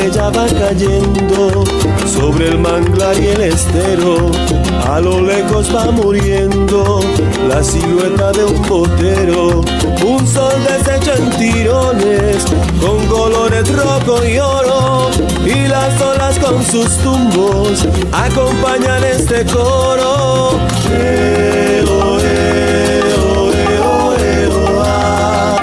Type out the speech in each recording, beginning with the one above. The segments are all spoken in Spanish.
estrella va cayendo sobre el manglar y el estero. A lo lejos va muriendo la silueta de un botero. Un sol deshecho en tirones, con colores rojo y oro, y las olas con sus tumbos acompañan este coro. Eo, eo, eo, eo, ah.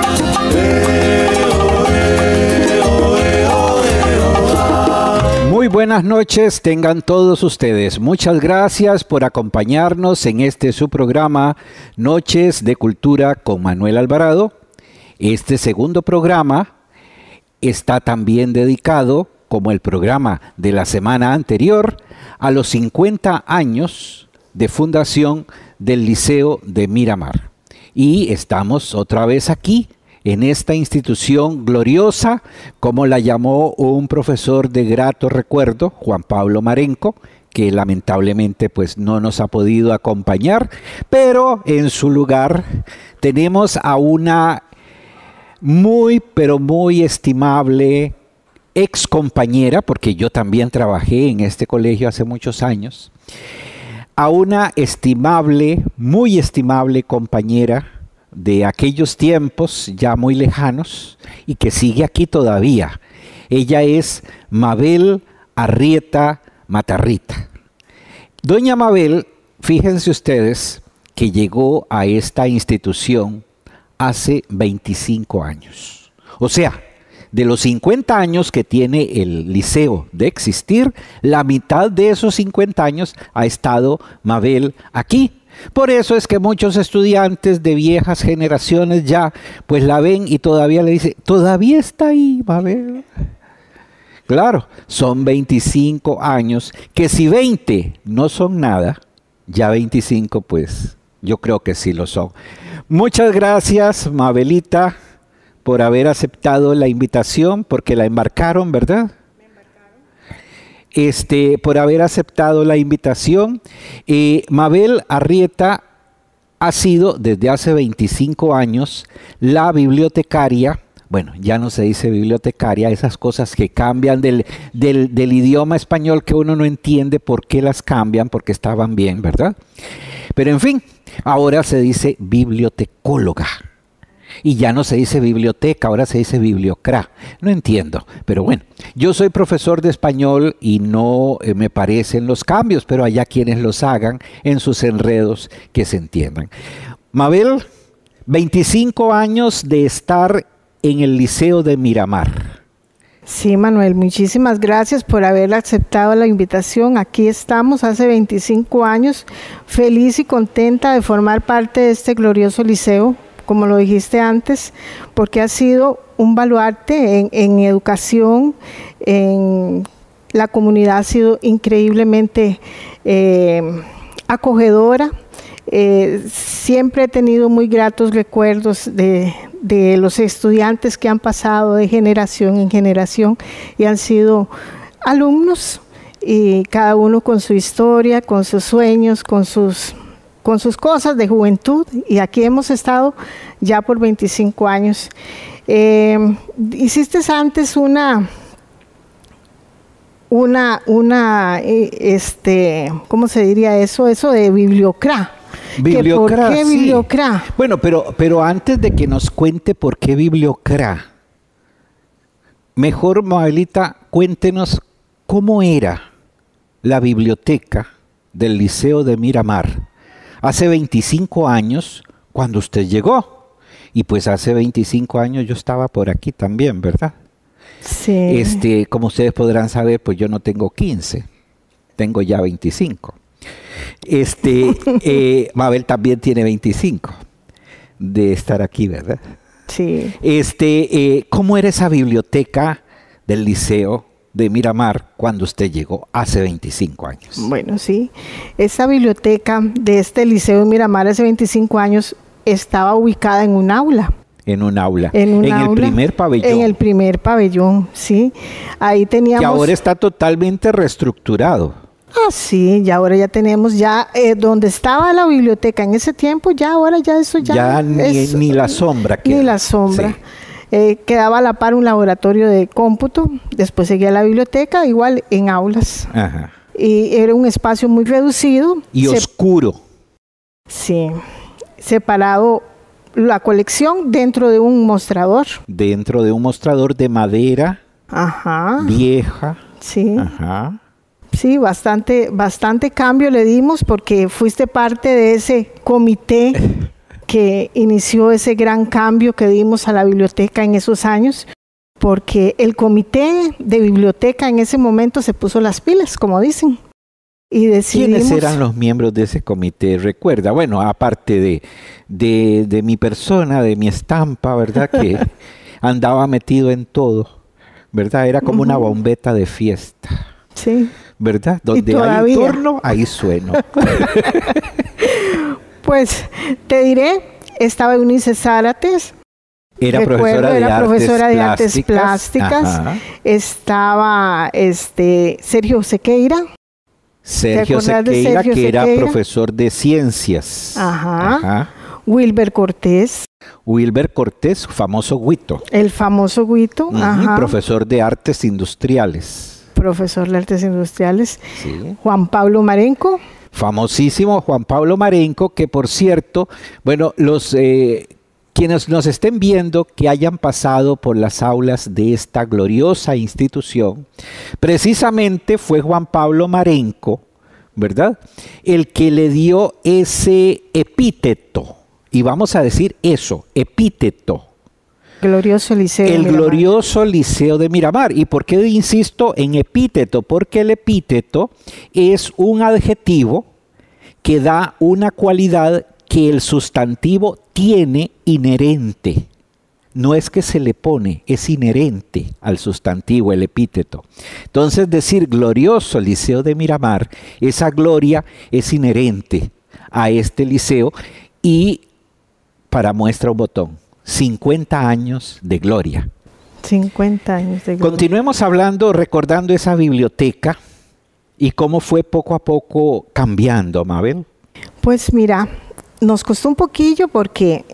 Eo, eo, eo, eo, ah. Muy buenas noches tengan todos ustedes. Muchas gracias por acompañarnos en este su programa Noches de Cultura con Manuel Alvarado. Este segundo programa está también dedicado, como el programa de la semana anterior, a los 50 años de fundación del Liceo de Miramar. Y estamos otra vez aquí, en esta institución gloriosa, como la llamó un profesor de grato recuerdo, Juan Pablo Marenco, que lamentablemente pues no nos ha podido acompañar, pero en su lugar tenemos a una muy, pero muy estimable ex compañera, porque yo también trabajé en este colegio hace muchos años, a una estimable, muy estimable compañera de aquellos tiempos ya muy lejanos y que sigue aquí todavía. Ella es Mabel Arrieta Matarrita. Doña Mabel, fíjense ustedes que llegó a esta institución hace 25 años. O sea, de los 50 años que tiene el liceo de existir, la mitad de esos 50 años ha estado Mabel aquí. Por eso es que muchos estudiantes de viejas generaciones ya pues la ven y todavía le dicen, todavía está ahí Mabel. Claro, son 25 años, que si 20 no son nada, ya 25 pues yo creo que sí lo son. Muchas gracias, Mabelita, por haber aceptado la invitación, porque la embarcaron, ¿verdad? Me embarcaron. Por haber aceptado la invitación. Mabel Arrieta ha sido desde hace 25 años la bibliotecaria. Bueno, ya no se dice bibliotecaria, esas cosas que cambian del idioma español que uno no entiende por qué las cambian, porque estaban bien, ¿verdad? Pero en fin, ahora se dice bibliotecóloga. Y ya no se dice biblioteca, ahora se dice bibliocra. No entiendo, pero bueno, yo soy profesor de español y no me parecen los cambios, pero allá quienes los hagan en sus enredos que se entiendan. Mabel, 25 años de estar en el Liceo de Miramar. Sí, Manuel, muchísimas gracias por haber aceptado la invitación. Aquí estamos hace 25 años, feliz y contenta de formar parte de este glorioso liceo, como lo dijiste antes, porque ha sido un baluarte en educación, en la comunidad ha sido increíblemente acogedora. Siempre he tenido muy gratos recuerdos de los estudiantes que han pasado de generación en generación y han sido alumnos, y cada uno con su historia, con sus sueños, con sus cosas de juventud, y aquí hemos estado ya por 25 años. Hiciste antes ¿cómo se diría eso? Eso de bibliocra. Bibliocra, ¿Por qué sí. bibliocra? Bueno, pero antes de que nos cuente por qué bibliocra, mejor, Mabelita, cuéntenos cómo era la biblioteca del Liceo de Miramar hace 25 años cuando usted llegó. Y pues hace 25 años yo estaba por aquí también, ¿verdad? Sí. Como ustedes podrán saber, pues yo no tengo 15, tengo ya 25. Mabel también tiene 25 de estar aquí, ¿verdad? Sí. ¿Cómo era esa biblioteca del Liceo de Miramar cuando usted llegó hace 25 años? Bueno, sí. Esa biblioteca de este Liceo de Miramar hace 25 años estaba ubicada en un aula. En un aula. En el primer pabellón. En el primer pabellón, sí. Ahí teníamos... Que ahora está totalmente reestructurado. Ah, sí, ya ahora ya tenemos, donde estaba la biblioteca en ese tiempo, ya ahora ya eso ya... Ya ni la sombra queda. Ni la sombra. Sí. Quedaba a la par un laboratorio de cómputo, después seguía la biblioteca, igual en aulas. Ajá. Y era un espacio muy reducido. Y oscuro. Sí, separado la colección dentro de un mostrador. Dentro de un mostrador de madera. Ajá. Vieja. Sí. Ajá. Sí, bastante cambio le dimos porque fuiste parte de ese comité que inició ese gran cambio que dimos a la biblioteca en esos años, porque el comité de biblioteca en ese momento se puso las pilas, como dicen. Y decidimos... ¿Quiénes eran los miembros de ese comité? Recuerda, bueno, aparte de mi persona, de mi estampa, ¿verdad? Que andaba metido en todo, ¿verdad? Era como una bombeta de fiesta. Sí. ¿Verdad? Donde hay torno, ahí sueno. Pues te diré, estaba Eunice Zárates. Era profesora de artes plásticas. Ajá. Estaba Sergio Sequeira. Sergio Sequeira, que era profesor de ciencias. Ajá. Ajá. Wilber Cortés. Wilber Cortés, famoso Guito. El famoso Guito. Ajá. Profesor de artes industriales. Profesor de artes industriales. Sí. Juan Pablo Marenco. Famosísimo Juan Pablo Marenco, que por cierto, bueno, los quienes nos estén viendo que hayan pasado por las aulas de esta gloriosa institución, precisamente fue Juan Pablo Marenco, ¿verdad? El que le dio ese epíteto, y vamos a decir eso, epíteto. Glorioso Liceo de Miramar. Glorioso Liceo de Miramar. ¿Y por qué insisto en epíteto? Porque el epíteto es un adjetivo que da una cualidad que el sustantivo tiene inherente. No es que se le pone, es inherente al sustantivo, el epíteto. Entonces decir glorioso Liceo de Miramar, esa gloria es inherente a este liceo y para muestra un botón. 50 años de gloria. 50 años de gloria. Continuemos hablando, recordando esa biblioteca y cómo fue poco a poco cambiando, Mabel. Pues mira, nos costó un poquillo porque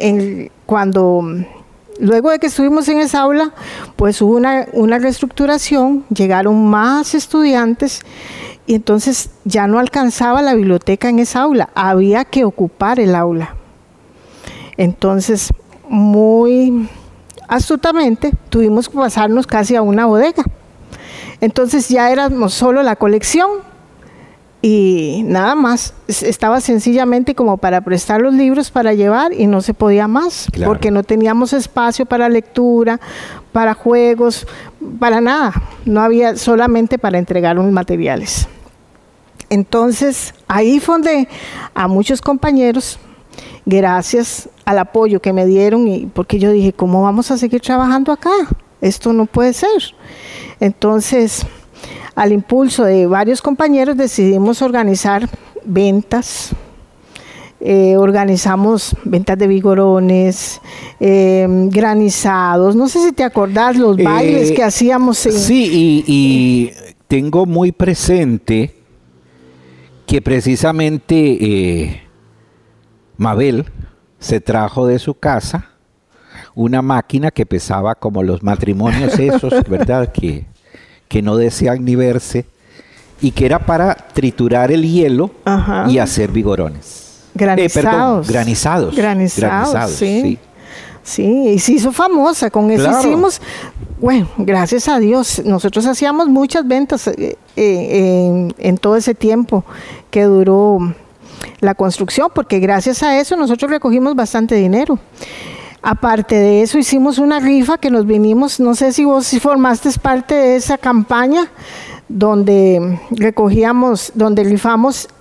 luego de que estuvimos en esa aula, pues hubo una reestructuración, llegaron más estudiantes y entonces ya no alcanzaba la biblioteca en esa aula, había que ocupar el aula. Entonces, muy astutamente tuvimos que pasarnos casi a una bodega. Entonces ya éramos solo la colección y nada más. Estaba sencillamente como para prestar los libros para llevar y no se podía más, claro, porque no teníamos espacio para lectura, para juegos, para nada. No había, solamente para entregar los materiales. Entonces ahí fue donde a muchos compañeros, gracias al apoyo que me dieron, y porque yo dije, ¿cómo vamos a seguir trabajando acá? Esto no puede ser. Entonces, al impulso de varios compañeros, decidimos organizar ventas. Organizamos ventas de vigorones, granizados. No sé si te acordás los bailes que hacíamos. Sí, y tengo muy presente que precisamente Mabel se trajo de su casa una máquina que pesaba como los matrimonios esos, ¿verdad? Que no desean ni verse, y que era para triturar el hielo. Ajá. Y hacer vigorones. Granizados. Granizados, sí. Sí, y se hizo famosa, con eso claro. Hicimos, bueno, gracias a Dios, nosotros hacíamos muchas ventas en todo ese tiempo que duró la construcción, porque gracias a eso nosotros recogimos bastante dinero. Aparte de eso, hicimos una rifa que nos vinimos, no sé si vos formaste parte de esa campaña, donde rifamos,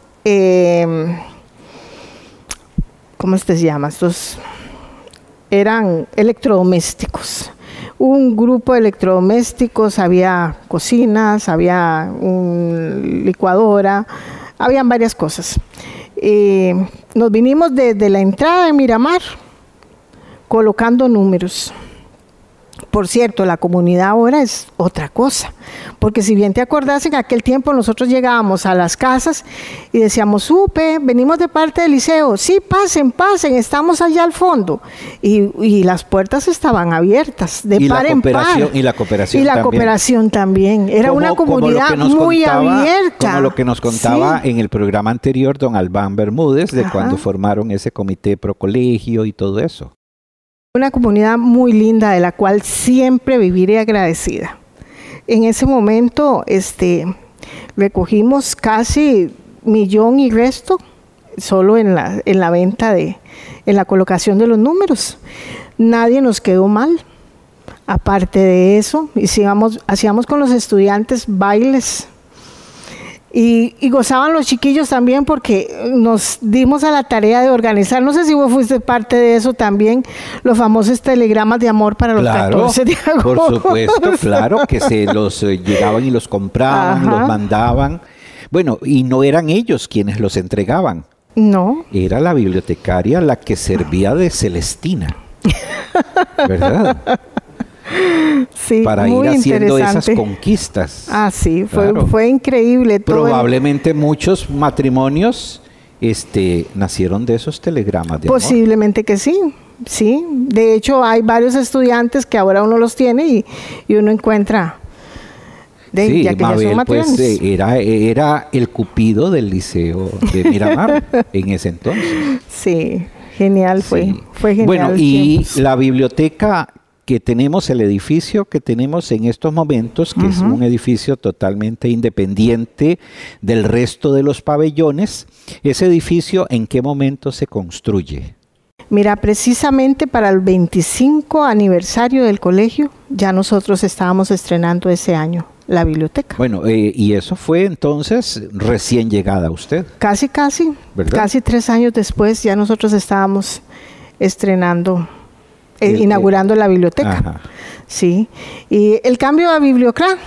¿cómo se llama? Estos eran electrodomésticos. Un grupo de electrodomésticos, había cocinas, había una licuadora, habían varias cosas. Nos vinimos desde la entrada de Miramar colocando números, por cierto, la comunidad ahora es otra cosa, porque si bien te acordás, en aquel tiempo nosotros llegábamos a las casas y decíamos, supe, venimos de parte del liceo, sí, pasen, estamos allá al fondo, y las puertas estaban abiertas, de par en par. Y la cooperación Y la también. cooperación también, era una comunidad muy abierta. Como lo que nos contaba en el programa anterior don Albán Bermúdez, de Ajá. cuando formaron ese comité pro colegio y todo eso. Una comunidad muy linda de la cual siempre viviré agradecida. En ese momento recogimos casi 1 millón y resto solo en la venta en la colocación de los números. Nadie nos quedó mal. Aparte de eso, hacíamos con los estudiantes bailes. Y gozaban los chiquillos también porque nos dimos a la tarea de organizar, no sé si vos fuiste parte de eso también, los famosos telegramas de amor para los 14 de agosto. Por supuesto, claro, que se los llegaban y los compraban, Ajá. los mandaban. Bueno, y no eran ellos quienes los entregaban. No. Era la bibliotecaria la que servía de Celestina. ¿Verdad? Sí, para muy ir haciendo esas interesante. conquistas. Ah, sí, Claro. fue increíble. Probablemente muchos matrimonios nacieron de esos telegramas de amor. Posiblemente que sí, sí. De hecho, hay varios estudiantes que ahora uno los tiene y uno encuentra, Sí, ya que ya Mabel son pues matrimonios. era el cupido del liceo de Miramar en ese entonces. Sí, genial fue, Sí. fue genial. Bueno, el y tiempo. la biblioteca que tenemos, el edificio que tenemos en estos momentos, que es un edificio totalmente independiente del resto de los pabellones, ese edificio, ¿en qué momento se construye? Mira, precisamente para el 25 aniversario del colegio, ya nosotros estábamos estrenando ese año la biblioteca. Bueno, y eso fue entonces recién llegada usted. Casi, ¿Verdad? casi 3 años después ya nosotros estábamos estrenando, inaugurando la biblioteca. Ajá. Sí, y el cambio a Bibliocra,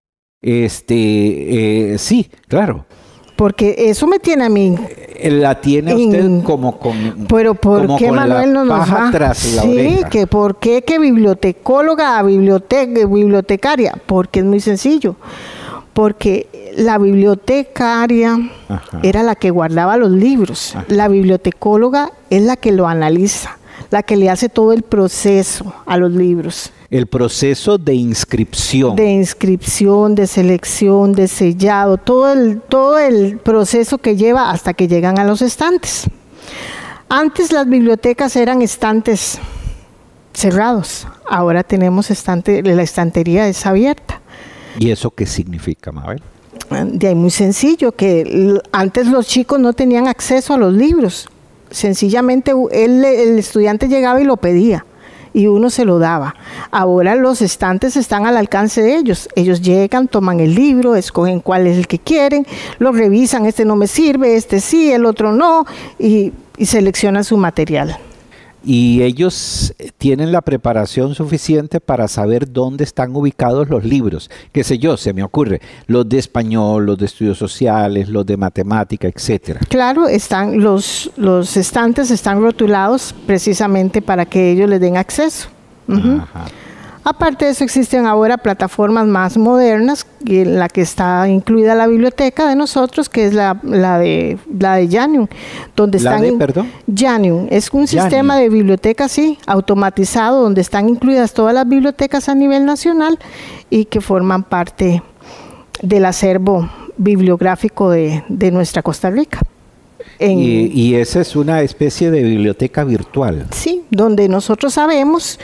Sí, claro. porque eso me tiene a mí. La tiene usted como con, Pero ¿por como qué con Manuel no la nos paja va? tras la Sí, oreja. que ¿por qué que bibliotecóloga a bibliotecaria? Porque es muy sencillo. Porque la bibliotecaria Ajá. era la que guardaba los libros. Ajá. La bibliotecóloga es la que lo analiza, la que le hace todo el proceso a los libros. El proceso de inscripción. De inscripción, de selección, de sellado, todo el proceso que lleva hasta que llegan a los estantes. Antes las bibliotecas eran estantes cerrados, ahora tenemos la estantería es abierta. ¿Y eso qué significa, Mabel? De ahí muy sencillo, que antes los chicos no tenían acceso a los libros, sencillamente el estudiante llegaba y lo pedía. Y uno se lo daba. Ahora los estantes están al alcance de ellos. Ellos llegan, toman el libro, escogen cuál es el que quieren, lo revisan, este no me sirve, este sí, el otro no, y seleccionan su material. Y ellos tienen la preparación suficiente para saber dónde están ubicados los libros. Qué sé yo, se me ocurre, los de español, los de estudios sociales, los de matemática, etcétera. Claro, los estantes están rotulados precisamente para que ellos les den acceso. Ujú. Ajá. Aparte de eso, existen ahora plataformas más modernas, y en la que está incluida la biblioteca de nosotros, que es la de Janium, donde ¿La están de, perdón? Janium es un Janium. sistema de biblioteca, sí, automatizado, donde están incluidas todas las bibliotecas a nivel nacional y que forman parte del acervo bibliográfico de nuestra Costa Rica. Y esa es una especie de biblioteca virtual. Sí, donde nosotros sabemos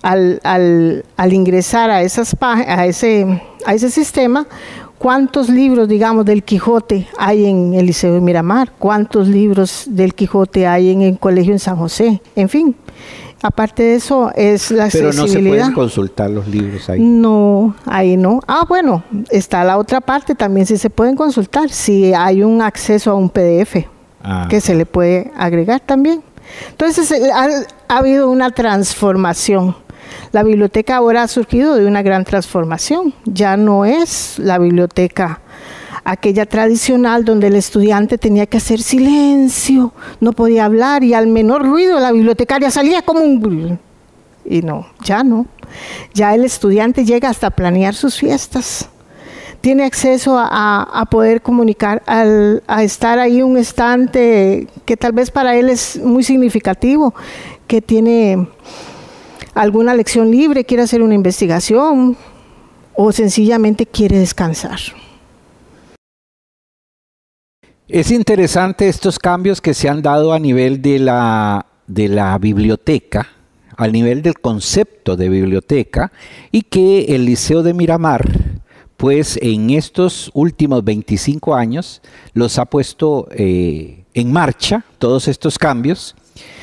al ingresar a ese sistema cuántos libros, digamos, del Quijote hay en el Liceo de Miramar, cuántos libros del Quijote hay en el Colegio en San José, en fin. Aparte de eso es la Pero accesibilidad. no se pueden consultar los libros ahí. No, ahí no. Ah, bueno, está la otra parte, también sí se pueden consultar, si hay un acceso a un PDF. Que se le puede agregar también. Entonces ha habido una transformación. La biblioteca ahora ha surgido de una gran transformación. Ya no es la biblioteca aquella tradicional donde el estudiante tenía que hacer silencio, no podía hablar y al menor ruido la bibliotecaria salía como un... Y no. Ya el estudiante llega hasta planear sus fiestas. Tiene acceso a poder comunicar, a estar ahí un instante que tal vez para él es muy significativo, que tiene alguna lección libre, quiere hacer una investigación o sencillamente quiere descansar. Es interesante estos cambios que se han dado a nivel de la biblioteca, a nivel del concepto de biblioteca, y que el Liceo de Miramar, pues en estos últimos 25 años los ha puesto en marcha, todos estos cambios.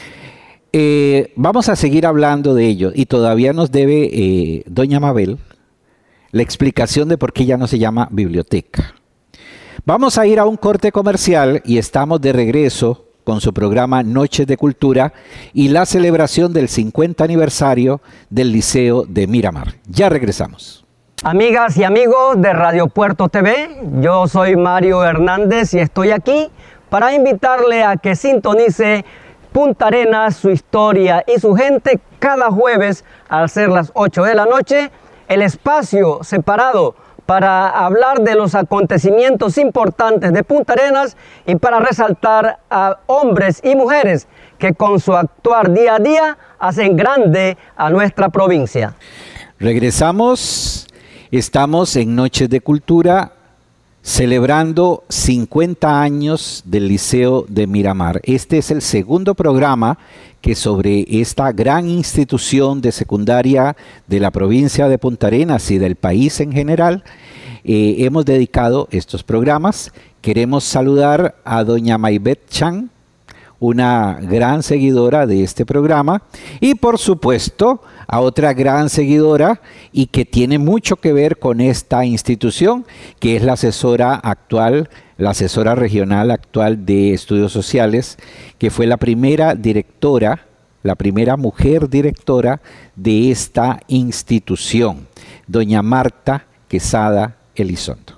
Vamos a seguir hablando de ello y todavía nos debe doña Mabel la explicación de por qué ya no se llama biblioteca. Vamos a ir a un corte comercial y estamos de regreso con su programa Noches de Cultura y la celebración del 50 aniversario del Liceo de Miramar. Ya regresamos. Amigas y amigos de Radio Puerto TV, yo soy Mario Hernández y estoy aquí para invitarle a que sintonice Punta Arenas, su historia y su gente cada jueves al ser las 8 de la noche, el espacio separado para hablar de los acontecimientos importantes de Punta Arenas y para resaltar a hombres y mujeres que con su actuar día a día hacen grande a nuestra provincia. Regresamos. Estamos en Noches de Cultura celebrando 50 años del Liceo de Miramar. Este es el segundo programa que sobre esta gran institución de secundaria de la provincia de Punta Arenas y del país en general hemos dedicado estos programas. Queremos saludar a doña Maybeth Chan, una gran seguidora de este programa, y por supuesto a otra gran seguidora y que tiene mucho que ver con esta institución, que es la asesora actual, la asesora regional actual de estudios sociales, que fue la primera directora, la primera mujer directora de esta institución, doña Marta Quesada Elizondo.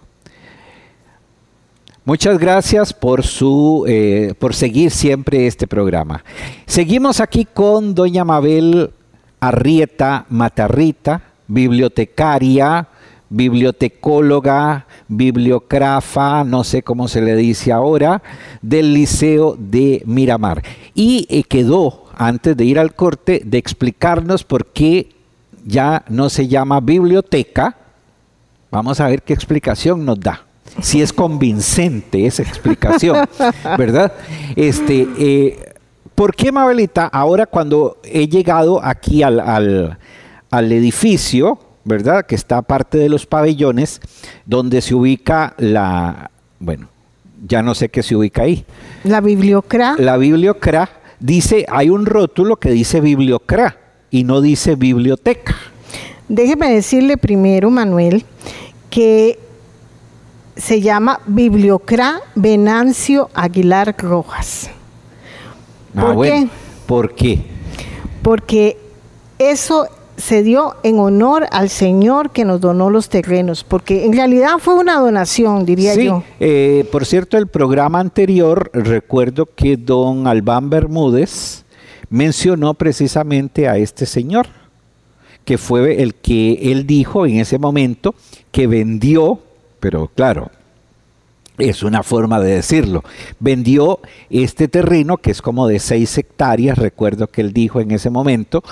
Muchas gracias por seguir siempre este programa. Seguimos aquí con doña Mabel Arrieta Matarrita, bibliotecaria, bibliotecóloga, bibliógrafa, no sé cómo se le dice ahora, del Liceo de Miramar. Y quedó, antes de ir al corte, de explicarnos por qué ya no se llama biblioteca. Vamos a ver qué explicación nos da. Si es convincente esa explicación, ¿verdad? ¿Por qué, Mabelita, ahora cuando he llegado aquí al edificio, ¿verdad? Que está aparte de los pabellones, donde se ubica bueno, ya no sé qué se ubica ahí. La bibliocra. La bibliocra dice, hay un rótulo que dice bibliocra y no dice biblioteca. Déjeme decirle primero, Manuel, que se llama Bibliocra Venancio Aguilar Rojas. ¿Por qué? ¿Por qué? Porque eso se dio en honor al señor que nos donó los terrenos, porque en realidad fue una donación, diría yo. Por cierto, el programa anterior, recuerdo que don Albán Bermúdez mencionó precisamente a este señor, que fue el que él dijo en ese momento que vendió, pero claro, es una forma de decirlo, vendió este terreno que es como de 6 hectáreas, recuerdo que él dijo en ese momento,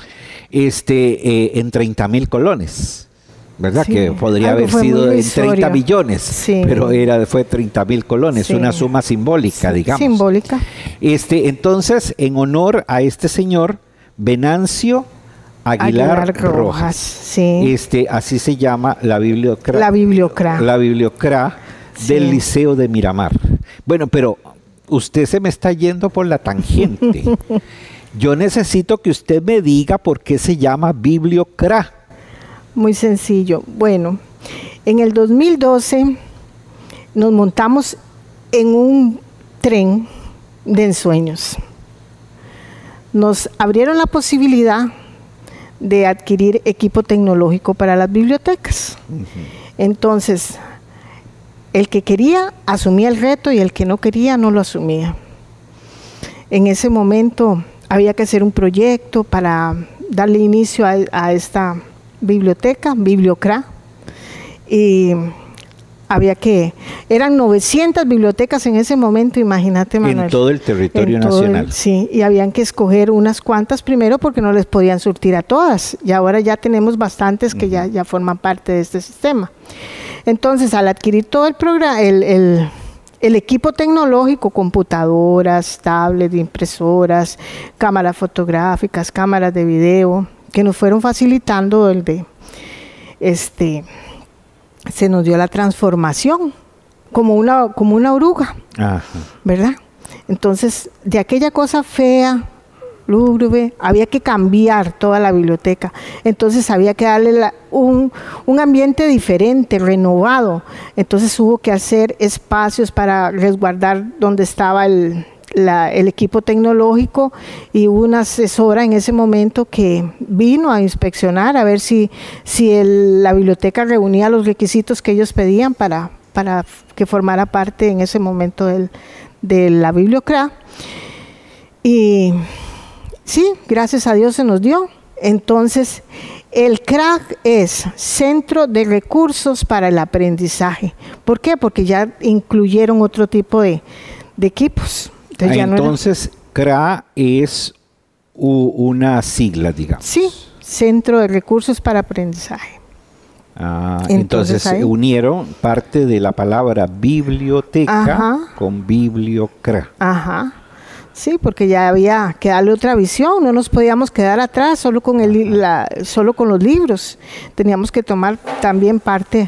en 30,000 colones, ¿verdad? Sí, que podría haber sido en 30 millones, sí, pero fue 30,000 colones, sí, una suma simbólica, sí, digamos. Simbólica. Entonces, en honor a este señor, Venancio Aguilar Rojas. Sí. Así se llama la bibliocra. La bibliocra. La bibliocra del sí. Liceo de Miramar. Bueno, pero usted se me está yendo por la tangente. Yo necesito que usted me diga por qué se llama bibliocra. Muy sencillo. Bueno, en el 2012 nos montamos en un tren de ensueños. Nos abrieron la posibilidad de adquirir equipo tecnológico para las bibliotecas. Entonces, el que quería asumía el reto y el que no quería no lo asumía. En ese momento había que hacer un proyecto para darle inicio a esta biblioteca, Bibliocra, y eran 900 bibliotecas en ese momento, imagínate, Manuel. En todo el territorio nacional. Sí, y habían que escoger unas cuantas primero porque no les podían surtir a todas, y ahora ya tenemos bastantes que ya forman parte de este sistema. Entonces, al adquirir todo el programa, el equipo tecnológico, computadoras, tablets, impresoras, cámaras fotográficas, cámaras de video, que nos fueron facilitando se nos dio la transformación como una oruga. Ajá. ¿Verdad? Entonces, de aquella cosa fea, lúgubre, había que cambiar toda la biblioteca. Entonces había que darle un ambiente diferente, renovado. Entonces hubo que hacer espacios para resguardar donde estaba el equipo tecnológico, y hubo una asesora en ese momento que vino a inspeccionar a ver si la biblioteca reunía los requisitos que ellos pedían para que formara parte en ese momento de la Bibliocra. Y sí, gracias a Dios se nos dio. Entonces, el CRAG es Centro de Recursos para el Aprendizaje. ¿Por qué? Porque ya incluyeron otro tipo de equipos. Entonces, CRA es una sigla, digamos. Sí, Centro de Recursos para Aprendizaje. Entonces unieron parte de la palabra biblioteca con Bibliocra. Ajá. Sí, porque ya había que darle otra visión, no nos podíamos quedar atrás solo con solo con los libros. Teníamos que tomar también parte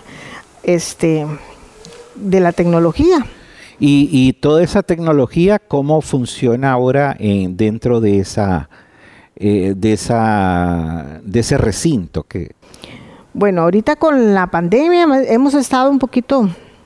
de la tecnología. Y toda esa tecnología, ¿cómo funciona ahora dentro de ese recinto? Bueno, ahorita con la pandemia hemos estado un poquito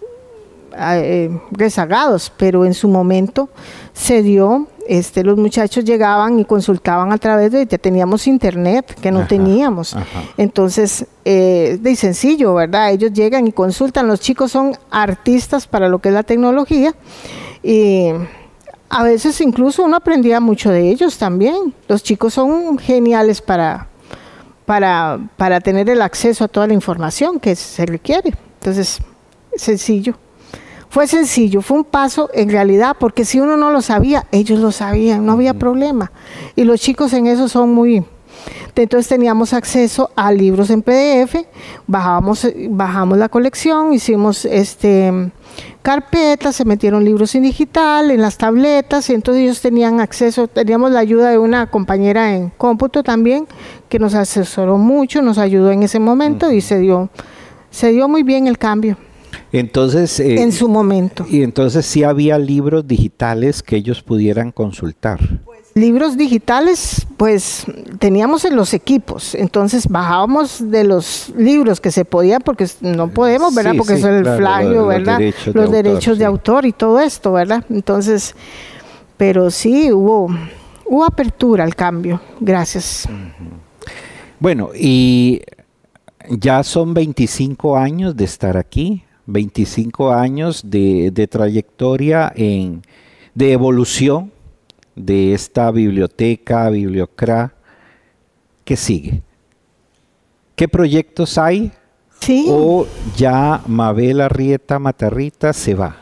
rezagados, pero en su momento se dio, los muchachos llegaban y consultaban a través ya teníamos internet, que no teníamos. Entonces, de sencillo, ¿verdad? Ellos llegan y consultan. Los chicos son artistas para lo que es la tecnología, y a veces incluso uno aprendía mucho de ellos también. Los chicos son geniales para tener el acceso a toda la información que se requiere. Entonces, sencillo. Fue sencillo, fue un paso en realidad, porque si uno no lo sabía, ellos lo sabían, no había problema. Y los chicos en eso son muy... Entonces teníamos acceso a libros en PDF, bajamos la colección, hicimos carpetas, se metieron libros en digital, en las tabletas, y entonces ellos tenían acceso. Teníamos la ayuda de una compañera en cómputo también, que nos asesoró mucho, nos ayudó en ese momento, y se dio muy bien el cambio. Entonces, en su momento. Y entonces sí había libros digitales que ellos pudieran consultar. Libros digitales, pues teníamos en los equipos, entonces bajábamos de los libros que se podía, porque no podemos, ¿verdad? Porque eso es el plagio, ¿verdad? Los derechos de autor y todo esto, ¿verdad? Entonces, pero sí hubo apertura al cambio, gracias. Bueno, y ya son 25 años de estar aquí. 25 años de trayectoria de evolución de esta biblioteca, Bibliocra. ¿Qué sigue? ¿Qué proyectos hay? Sí. ¿O ya Mabel Arrieta Matarrita se va?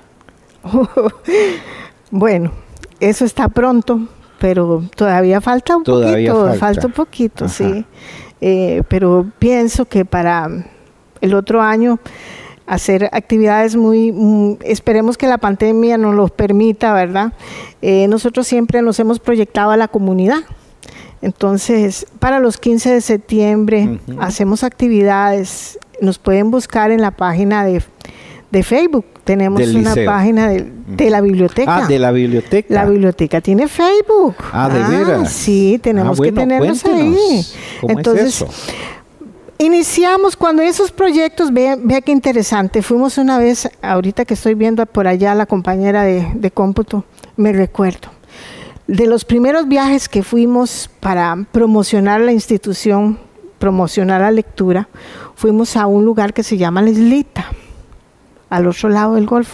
Bueno, eso está pronto, pero todavía falta un poquito, sí. Pero pienso que para el otro año hacer actividades esperemos que la pandemia nos lo permita, ¿verdad? Nosotros siempre nos hemos proyectado a la comunidad. Entonces, para los 15 de septiembre hacemos actividades. Nos pueden buscar en la página de Facebook. Tenemos una página de la biblioteca. De la biblioteca. La biblioteca tiene Facebook. ¿De veras? Sí, tenemos que tenerlos ahí. ¿Cómo Entonces, es eso? Iniciamos cuando esos proyectos, vea qué interesante, fuimos una vez, ahorita que estoy viendo por allá a la compañera de cómputo, me recuerdo, de los primeros viajes que fuimos para promocionar la institución, promocionar la lectura, fuimos a un lugar que se llama La Islita, al otro lado del Golfo.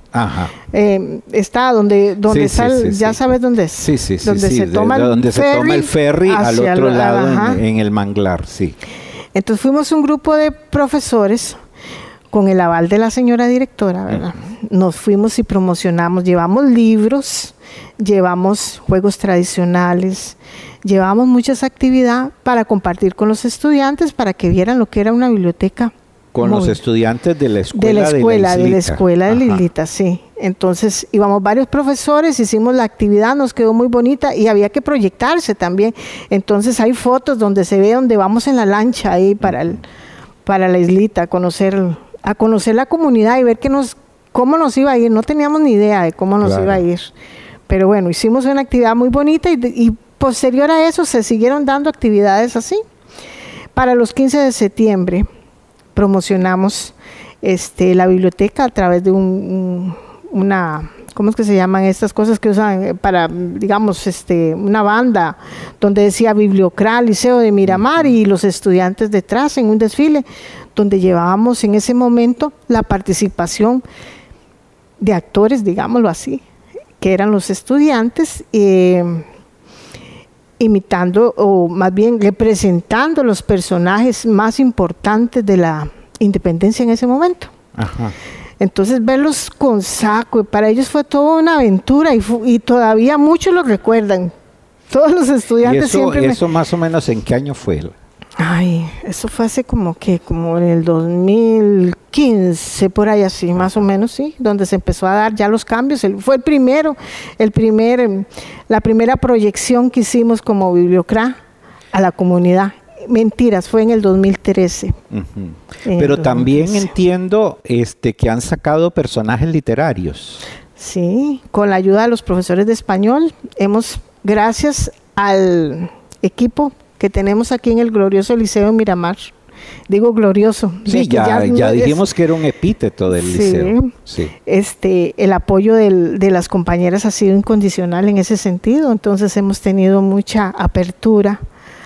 Ajá. Está donde está, ya sabes dónde es. Sí, sí, sí. Donde se toma el ferry al otro lado en el manglar, sí. Entonces fuimos un grupo de profesores con el aval de la señora directora, ¿verdad? Nos fuimos y promocionamos, llevamos libros, llevamos juegos tradicionales, llevamos muchas actividades para compartir con los estudiantes para que vieran lo que era una biblioteca. Con los estudiantes de la escuela de la Islita, sí. Entonces íbamos varios profesores, hicimos la actividad, nos quedó muy bonita y había que proyectarse también. Entonces hay fotos donde se ve donde vamos en la lancha ahí para la Islita, a conocer la comunidad y ver cómo nos iba a ir. No teníamos ni idea de cómo nos iba a ir. Pero bueno, hicimos una actividad muy bonita y posterior a eso se siguieron dando actividades así. Para los 15 de septiembre promocionamos la biblioteca a través de una, ¿cómo es que se llaman estas cosas que usan para, digamos, una banda donde decía Bibliocra, Liceo de Miramar, y los estudiantes detrás en un desfile donde llevábamos en ese momento la participación de actores, digámoslo así, que eran los estudiantes, imitando o más bien representando los personajes más importantes de la independencia en ese momento. Ajá. Entonces verlos con saco, para ellos fue toda una aventura y todavía muchos lo recuerdan. Todos los estudiantes ¿Y eso más o menos en qué año fue? Ay, eso fue hace como en el 2015, por ahí así, más o menos, sí, donde se empezó a dar ya los cambios. Fue la primera proyección que hicimos como Bibliocra a la comunidad. Mentiras, fue en el 2013. Pero también entiendo que han sacado personajes literarios. Sí, con la ayuda de los profesores de español, gracias al equipo que tenemos aquí en el glorioso Liceo de Miramar. Digo glorioso. Sí, ya dijimos que era un epíteto del liceo. Sí. El apoyo de las compañeras ha sido incondicional en ese sentido, entonces hemos tenido mucha apertura.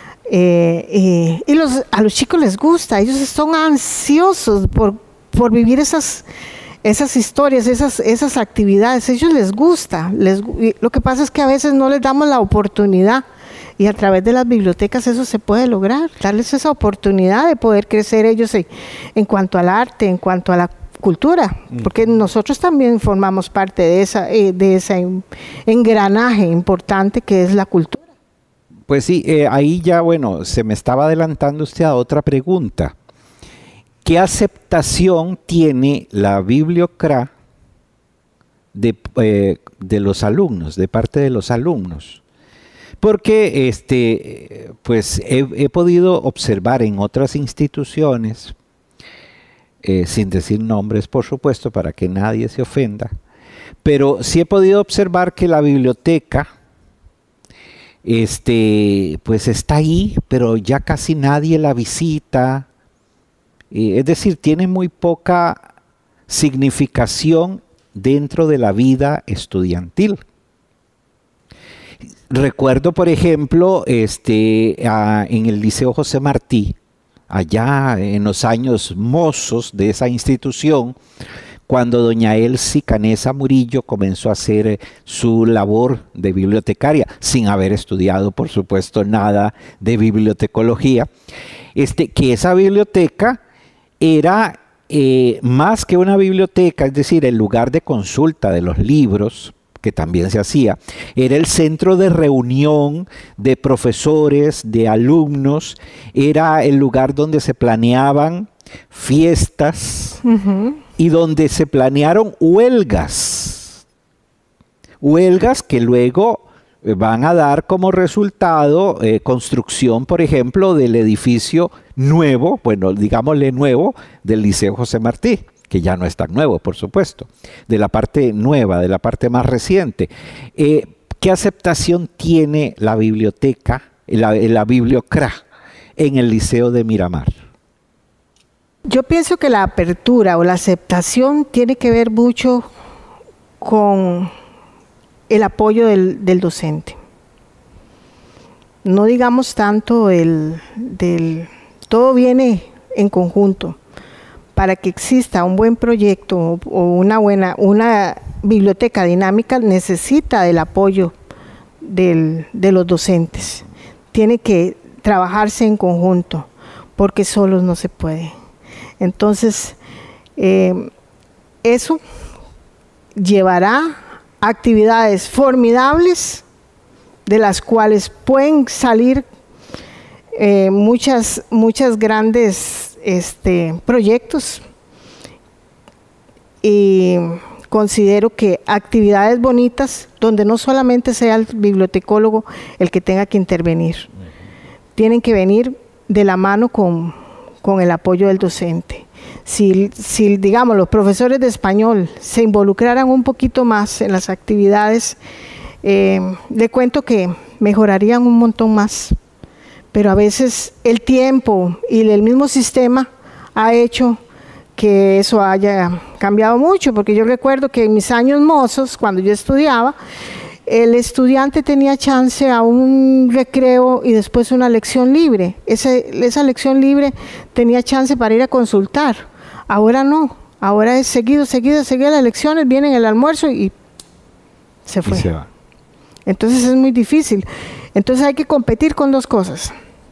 A los chicos les gusta, ellos son ansiosos por vivir esas historias, esas actividades, a ellos les gusta. Lo que pasa es que a veces no les damos la oportunidad. Y a través de las bibliotecas eso se puede lograr, darles esa oportunidad de poder crecer ellos en cuanto al arte, en cuanto a la cultura, porque nosotros también formamos parte de ese engranaje importante que es la cultura. Pues sí, ahí ya, bueno, se me estaba adelantando usted a otra pregunta. ¿Qué aceptación tiene la Bibliocra de los alumnos, de parte de los alumnos? Porque pues he podido observar en otras instituciones, sin decir nombres por supuesto para que nadie se ofenda, pero sí he podido observar que la biblioteca pues está ahí, pero ya casi nadie la visita, es decir, tiene muy poca significación dentro de la vida estudiantil. Recuerdo, por ejemplo, en el Liceo José Martí, allá en los años mozos de esa institución, cuando doña Elsie Canesa Murillo comenzó a hacer su labor de bibliotecaria, sin haber estudiado, por supuesto, nada de bibliotecología, que esa biblioteca era más que una biblioteca, es decir, el lugar de consulta de los libros, que también se hacía, era el centro de reunión de profesores, de alumnos, era el lugar donde se planeaban fiestas y donde se planearon huelgas que luego van a dar como resultado construcción, por ejemplo, del edificio nuevo, bueno, digámosle nuevo, del Liceo José Martí, que ya no es tan nuevo, por supuesto, de la parte nueva, de la parte más reciente. ¿Qué aceptación tiene la biblioteca, la Bibliocra, en el Liceo de Miramar? Yo pienso que la apertura o la aceptación tiene que ver mucho con el apoyo del docente. No digamos tanto todo viene en conjunto, para que exista un buen proyecto o una biblioteca dinámica, necesita del apoyo de los docentes. Tiene que trabajarse en conjunto, porque solos no se puede. Entonces, eso llevará actividades formidables, de las cuales pueden salir muchas grandes proyectos, y considero que actividades bonitas donde no solamente sea el bibliotecólogo el que tenga que intervenir, tienen que venir de la mano con el apoyo del docente. Si digamos los profesores de español se involucraran un poquito más en las actividades, le cuento que mejorarían un montón más, pero a veces el tiempo y el mismo sistema ha hecho que eso haya cambiado mucho, porque yo recuerdo que en mis años mozos, cuando yo estudiaba, el estudiante tenía chance a un recreo y después una lección libre. Esa lección libre tenía chance para ir a consultar. Ahora no, ahora es seguido las lecciones, viene el almuerzo y se fue. Y se va. Entonces es muy difícil. Entonces hay que competir con dos cosas.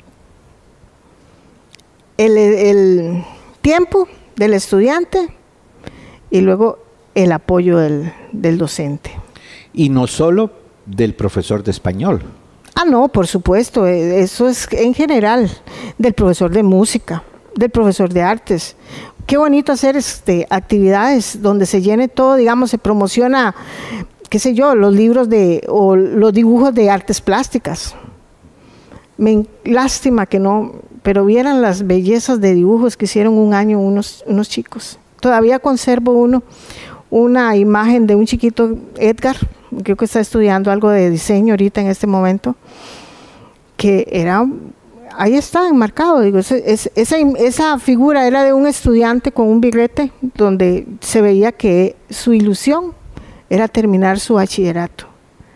El tiempo del estudiante y luego el apoyo del docente. Y no solo del profesor de español. Ah, no, por supuesto, eso es en general, del profesor de música, del profesor de artes. Qué bonito hacer actividades donde se llene todo, digamos, se promociona, qué sé yo, los libros o los dibujos de artes plásticas. Lástima que no, pero vieran las bellezas de dibujos que hicieron un año unos chicos. Todavía conservo una imagen de un chiquito, Edgar, creo que está estudiando algo de diseño ahorita en este momento, que ahí está enmarcado, digo, esa figura era de un estudiante con un birrete, donde se veía que su ilusión era terminar su bachillerato.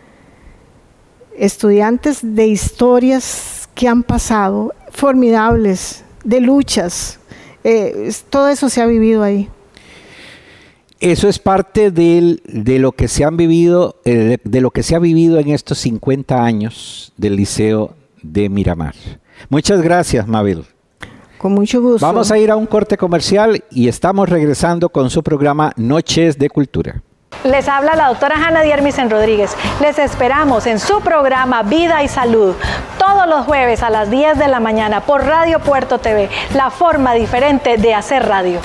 Estudiantes de historias que han pasado, formidables, de luchas, todo eso se ha vivido ahí. Eso es parte de lo que se han vivido, de lo que se ha vivido en estos 50 años del Liceo de Miramar. Muchas gracias, Mabel. Con mucho gusto. Vamos a ir a un corte comercial y estamos regresando con su programa Noches de Cultura. Les habla la doctora Hanna Diermisen Rodríguez. Les esperamos en su programa Vida y Salud todos los jueves a las 10 de la mañana por Radio Puerto TV, la forma diferente de hacer radio.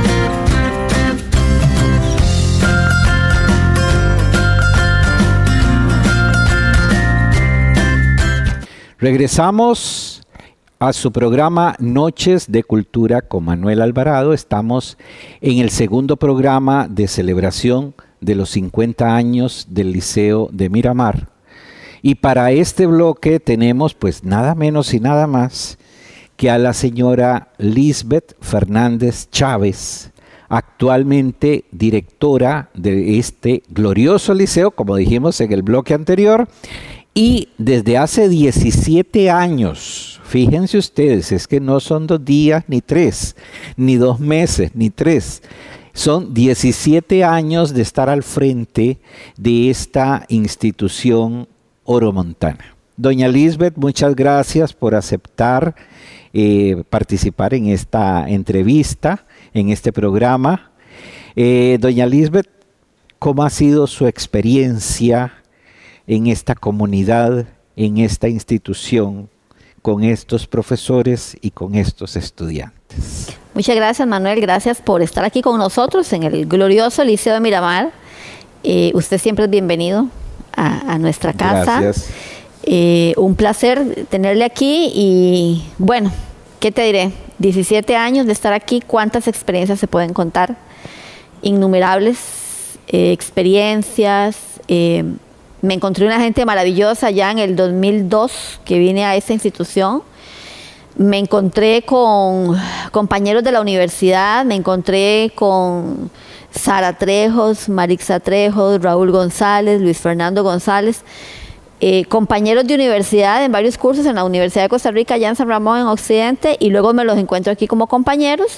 Regresamos a su programa Noches de Cultura con Manuel Alvarado. Estamos en el segundo programa de celebración de los 50 años del Liceo de Miramar. Y para este bloque tenemos pues nada menos y nada más que a la señora Lisbeth Fernández Chávez, actualmente directora de este glorioso liceo, como dijimos en el bloque anterior, y desde hace 17 años, fíjense ustedes, es que no son 2 días, ni 3, ni 2 meses, ni 3. Son 17 años de estar al frente de esta institución oromontana. Doña Lisbeth, muchas gracias por aceptar participar en esta entrevista, en este programa. Doña Lisbeth, ¿cómo ha sido su experiencia en esta comunidad, en esta institución, con estos profesores y con estos estudiantes? Muchas gracias, Manuel, gracias por estar aquí con nosotros en el glorioso Liceo de Miramar. Usted siempre es bienvenido a nuestra casa. Gracias. Un placer tenerle aquí y bueno, ¿qué te diré? 17 años de estar aquí, ¿cuántas experiencias se pueden contar? Innumerables experiencias. Me encontré una gente maravillosa ya en el 2002 que vine a esta institución. Me encontré con compañeros de la universidad, me encontré con Sara Trejos, Marixa Trejos, Raúl González, Luis Fernando González. compañeros de universidad en varios cursos en la Universidad de Costa Rica, allá en San Ramón, en Occidente, y luego me los encuentro aquí como compañeros.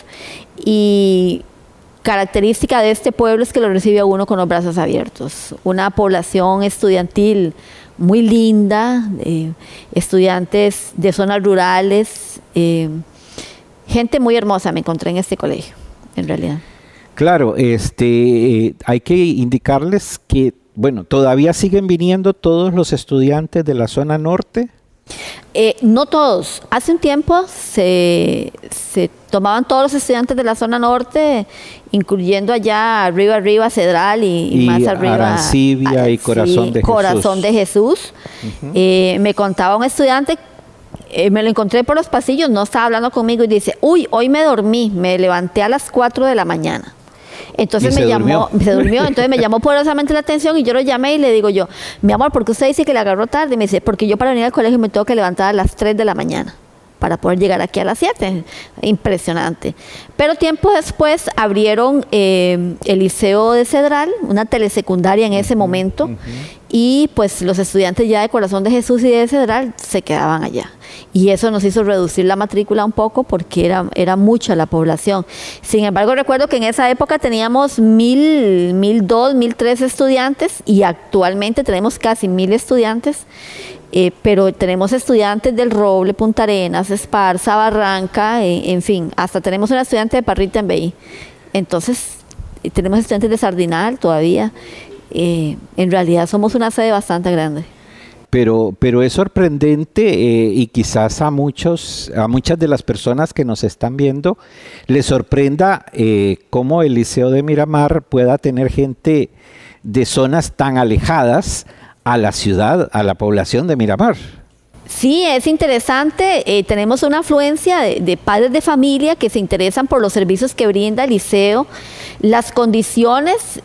Y característica de este pueblo es que lo recibe a uno con los brazos abiertos. Una población estudiantil muy linda, estudiantes de zonas rurales, gente muy hermosa me encontré en este colegio, en realidad. Claro, hay que indicarles que, bueno, ¿todavía siguen viniendo todos los estudiantes de la zona norte? No todos. Hace un tiempo se tomaban todos los estudiantes de la zona norte, incluyendo allá arriba Cedral y más arriba Arancibia y Corazón de Jesús. Corazón de Jesús. Me contaba un estudiante, me lo encontré por los pasillos, no estaba hablando conmigo y dice, uy, hoy me dormí, me levanté a las 4 de la mañana. Entonces se durmió, entonces me llamó poderosamente la atención y yo lo llamé y le digo yo, mi amor, ¿por qué usted dice que le agarró tarde? Y me dice, porque yo para venir al colegio me tengo que levantar a las 3 de la mañana para poder llegar aquí a las 7. Impresionante. Pero tiempo después abrieron el Liceo de Cedral, una telesecundaria en ese momento, y pues los estudiantes ya de Corazón de Jesús y de Cedral se quedaban allá. Y eso nos hizo reducir la matrícula un poco porque era mucha la población. Sin embargo, recuerdo que en esa época teníamos 1,000, 1,200, 1,003 estudiantes y actualmente tenemos casi 1,000 estudiantes. Pero tenemos estudiantes del Roble, Punta Arenas, Esparza, Barranca, en fin, hasta tenemos una estudiante de Parrita en BI. Entonces, tenemos estudiantes de Sardinal todavía. En realidad somos una sede bastante grande. Pero es sorprendente y quizás a muchas de las personas que nos están viendo les sorprenda cómo el Liceo de Miramar pueda tener gente de zonas tan alejadas a la ciudad, a la población de Miramar. Sí, es interesante. Tenemos una afluencia de padres de familia que se interesan por los servicios que brinda el liceo. Las condiciones,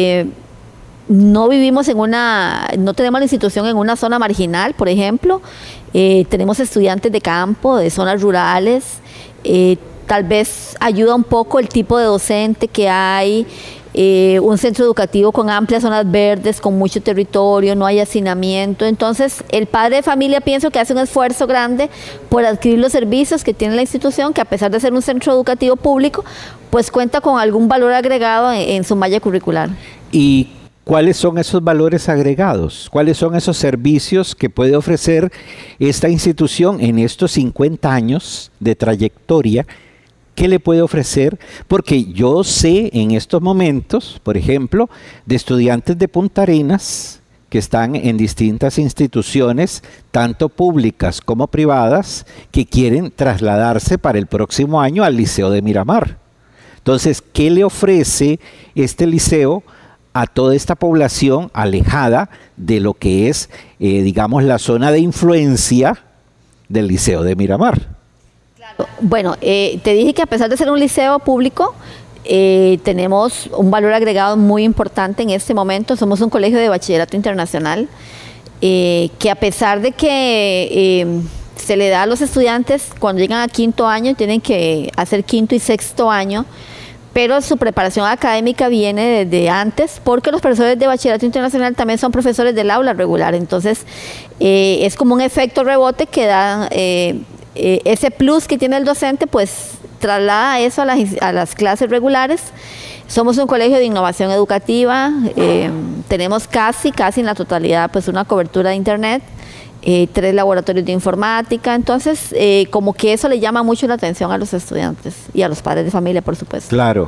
no vivimos no tenemos la institución en una zona marginal, por ejemplo. Tenemos estudiantes de campo, de zonas rurales. Tal vez ayuda un poco el tipo de docente que hay. Un centro educativo con amplias zonas verdes, con mucho territorio, no hay hacinamiento. Entonces, el padre de familia pienso que hace un esfuerzo grande por adquirir los servicios que tiene la institución, que a pesar de ser un centro educativo público, pues cuenta con algún valor agregado en su malla curricular. ¿Y cuáles son esos valores agregados? ¿Cuáles son esos servicios que puede ofrecer esta institución en estos 50 años de trayectoria? ¿Qué le puede ofrecer? Porque yo sé en estos momentos, por ejemplo, de estudiantes de Punta Arenas que están en distintas instituciones, tanto públicas como privadas, que quieren trasladarse para el próximo año al Liceo de Miramar. Entonces, ¿qué le ofrece este liceo a toda esta población alejada de lo que es, digamos, la zona de influencia del Liceo de Miramar? Bueno, te dije que a pesar de ser un liceo público, tenemos un valor agregado muy importante en este momento. Somos un colegio de bachillerato internacional, que a pesar de que se le da a los estudiantes cuando llegan a quinto año, tienen que hacer quinto y sexto año, pero su preparación académica viene desde antes, porque los profesores de bachillerato internacional también son profesores del aula regular. Entonces, es como un efecto rebote que da... ese plus que tiene el docente, pues traslada eso a las clases regulares. Somos un colegio de innovación educativa, tenemos casi en la totalidad pues una cobertura de internet, 3 laboratorios de informática. Entonces como que eso le llama mucho la atención a los estudiantes y a los padres de familia, por supuesto. Claro.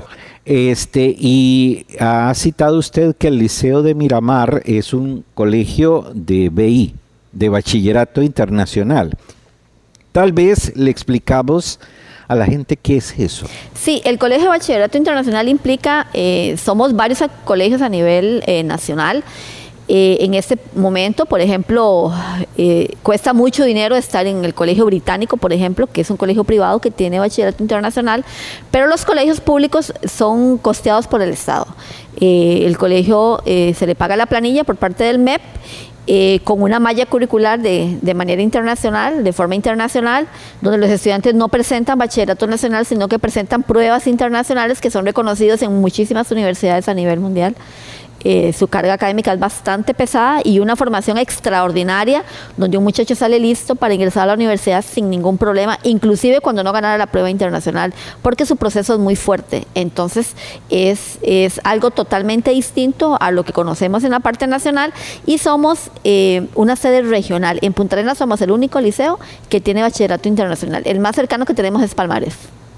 Y ha citado usted que el Liceo de Miramar es un colegio de BI, de Bachillerato Internacional. Tal vez le explicamos a la gente qué es eso. Sí, el Colegio de Bachillerato Internacional implica, somos varios colegios a nivel nacional. En este momento, por ejemplo, cuesta mucho dinero estar en el Colegio Británico, por ejemplo, que es un colegio privado que tiene bachillerato internacional, pero los colegios públicos son costeados por el Estado. El colegio se le paga la planilla por parte del MEP, con una malla curricular de manera internacional, de forma internacional, donde los estudiantes no presentan bachillerato nacional, sino que presentan pruebas internacionales que son reconocidas en muchísimas universidades a nivel mundial. Su carga académica es bastante pesada y una formación extraordinaria donde un muchacho sale listo para ingresar a la universidad sin ningún problema, inclusive cuando no ganara la prueba internacional, porque su proceso es muy fuerte. Entonces es algo totalmente distinto a lo que conocemos en la parte nacional, y somos una sede regional. En Punta Arenas somos el único liceo que tiene bachillerato internacional. El más cercano que tenemos es Palmares.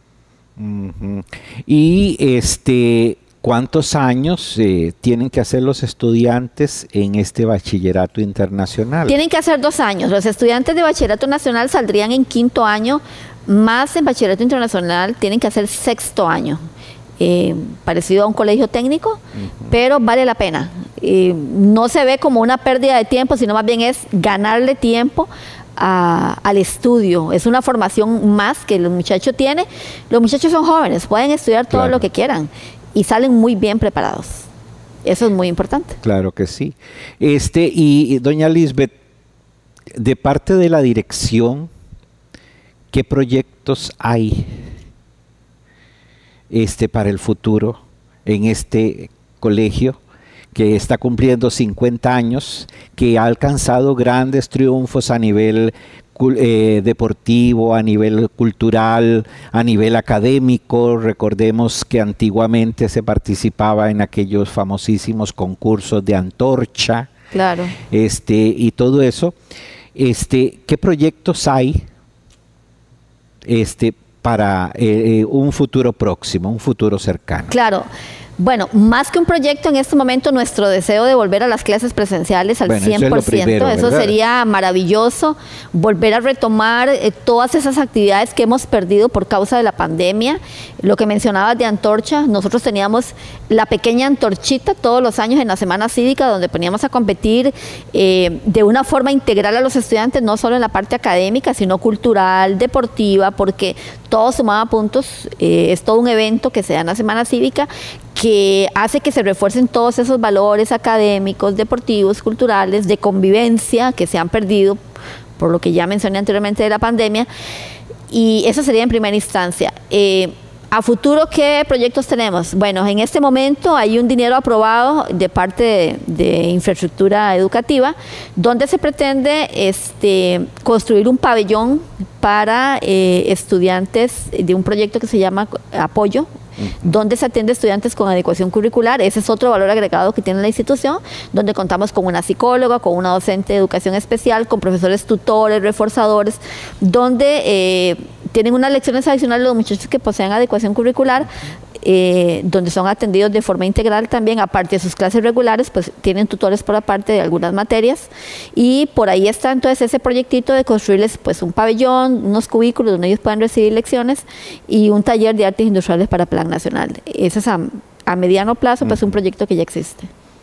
Y ¿cuántos años tienen que hacer los estudiantes en este bachillerato internacional? Tienen que hacer 2 años. Los estudiantes de bachillerato nacional saldrían en 5º año, más en bachillerato internacional tienen que hacer 6º año. Parecido a un colegio técnico, pero vale la pena. No se ve como una pérdida de tiempo, sino más bien es ganarle tiempo al estudio. Es una formación más que los muchachos tienen. Los muchachos son jóvenes, pueden estudiar todo lo que quieran y salen muy bien preparados. Eso es muy importante. Claro que sí. Y doña Lisbeth, de parte de la dirección, ¿qué proyectos hay para el futuro en este colegio que está cumpliendo 50 años, que ha alcanzado grandes triunfos a nivel deportivo, a nivel cultural, a nivel académico? Recordemos que antiguamente se participaba en aquellos famosísimos concursos de antorcha, claro, y todo eso. ¿Qué proyectos hay para un futuro próximo, un futuro cercano? Claro. Bueno, más que un proyecto en este momento, nuestro deseo de volver a las clases presenciales al 100%, eso, primero, eso sería maravilloso, volver a retomar todas esas actividades que hemos perdido por causa de la pandemia. Lo que mencionabas de antorcha, nosotros teníamos la pequeña antorchita todos los años en la semana cívica, donde poníamos a competir de una forma integral a los estudiantes, no solo en la parte académica, sino cultural, deportiva, porque todo sumaba puntos. Es todo un evento que se da en la semana cívica, que hace que se refuercen todos esos valores académicos, deportivos, culturales, de convivencia que se han perdido por lo que ya mencioné anteriormente de la pandemia, y eso sería en primera instancia. A futuro, ¿qué proyectos tenemos? Bueno, en este momento hay un dinero aprobado de parte de infraestructura educativa, donde se pretende construir un pabellón para estudiantes de un proyecto que se llama Apoyo, donde se atiende a estudiantes con adecuación curricular. Ese es otro valor agregado que tiene la institución, donde contamos con una psicóloga, con una docente de educación especial, con profesores tutores, reforzadores, donde tienen unas lecciones adicionales los muchachos que poseen adecuación curricular, donde son atendidos de forma integral también, aparte de sus clases regulares, pues tienen tutores por aparte de algunas materias, y por ahí está entonces ese proyectito de construirles pues un pabellón, unos cubículos donde ellos puedan recibir lecciones, y un taller de artes industriales para Plan Nacional. Ese es a mediano plazo, pues un proyecto que ya existe.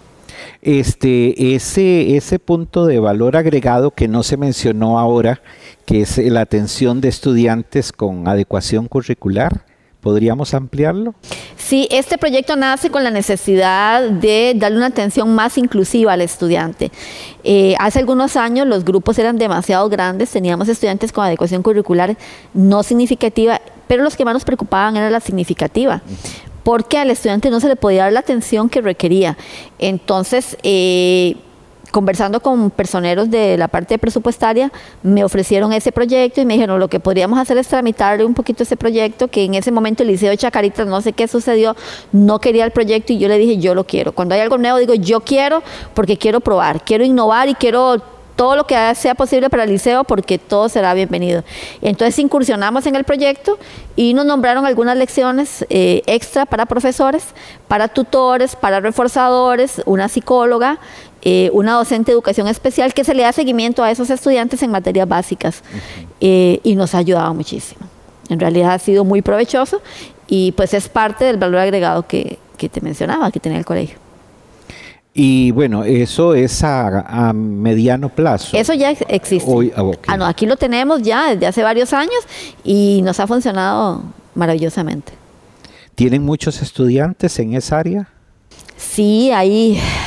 Ese punto de valor agregado que no se mencionó ahora, que es la atención de estudiantes con adecuación curricular, ¿podríamos ampliarlo? Sí, este proyecto nace con la necesidad de darle una atención más inclusiva al estudiante. Hace algunos años los grupos eran demasiado grandes, teníamos estudiantes con adecuación curricular no significativa, pero los que más nos preocupaban era la significativa, porque al estudiante no se le podía dar la atención que requería. Entonces, conversando con personeros de la parte presupuestaria, me ofrecieron ese proyecto y me dijeron, lo que podríamos hacer es tramitarle un poquito ese proyecto, que en ese momento el Liceo de Chacaritas, no sé qué sucedió, no quería el proyecto, y yo le dije, yo lo quiero. Cuando hay algo nuevo digo, yo quiero, porque quiero probar, quiero innovar y quiero todo lo que sea posible para el liceo, porque todo será bienvenido. Entonces incursionamos en el proyecto y nos nombraron algunas lecciones extra para profesores, para tutores, para reforzadores, una psicóloga, una docente de educación especial que se le da seguimiento a esos estudiantes en materias básicas, y nos ha ayudado muchísimo. En realidad ha sido muy provechoso, y pues es parte del valor agregado que te mencionaba, que tenía el colegio. Y bueno, eso es a mediano plazo. Eso ya existe. Okay. No, aquí lo tenemos ya desde hace varios años y nos ha funcionado maravillosamente. ¿Tienen muchos estudiantes en esa área? Sí, hay